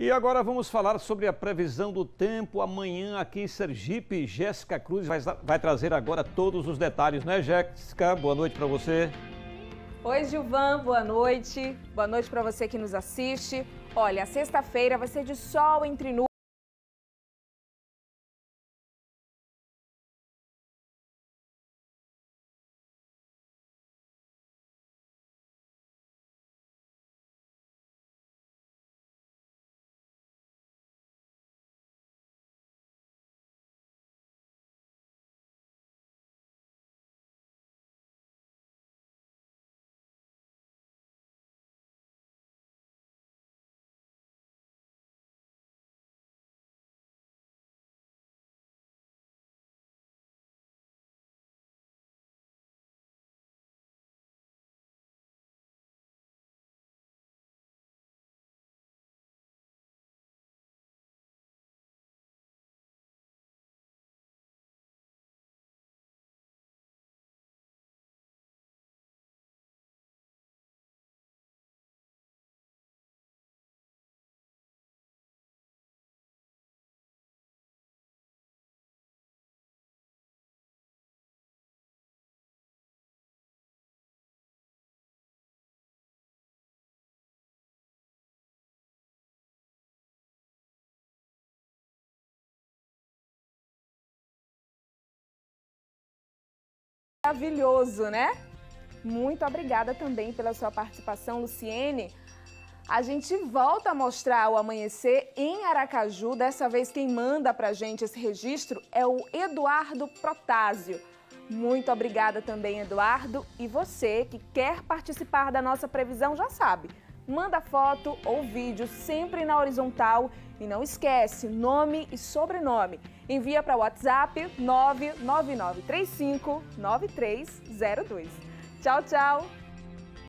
E agora vamos falar sobre a previsão do tempo amanhã aqui em Sergipe. Jéssica Cruz vai trazer agora todos os detalhes, né, Jéssica? Boa noite para você. Oi, Gilvan, boa noite. Boa noite para você que nos assiste. Olha, a sexta-feira vai ser de sol entre nuvens. Maravilhoso, né? Muito obrigada também pela sua participação, Luciene. A gente volta a mostrar o amanhecer em Aracaju. Dessa vez quem manda pra gente esse registro é o Eduardo Protásio. Muito obrigada também, Eduardo. E você que quer participar da nossa previsão já sabe. Manda foto ou vídeo sempre na horizontal e não esquece nome e sobrenome. Envia para o WhatsApp 999359302. Tchau, tchau!